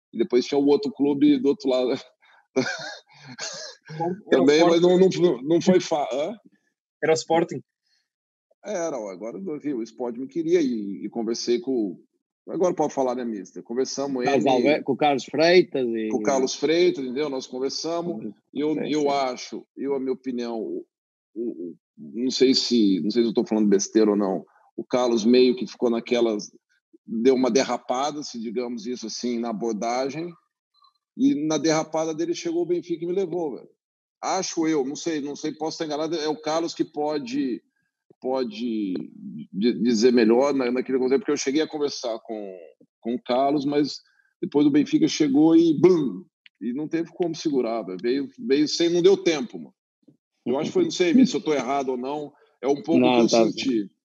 e depois tinha o outro clube do outro lado. Era o Também, mas Sporting. não foi fácil. Era o Sporting. Era, agora o Sport me queria e conversei com. Agora pode falar, né, mister? Conversamos com o Carlos Freitas com o Carlos Freitas, entendeu? Nós conversamos. A minha opinião, não sei se eu estou falando besteira ou não. O Carlos meio que ficou naquelas, deu uma derrapada, se digamos isso assim, na abordagem. E na derrapada dele chegou o Benfica e me levou, velho. Acho eu, não sei, posso estar enganado. É o Carlos que pode dizer melhor naquele contexto, porque eu cheguei a conversar com o Carlos, mas depois o Benfica chegou e blum, e não teve como segurar, veio sem, não deu tempo, mano. Eu acho que foi, não sei se eu estou errado ou não, é um pouco o que eu senti.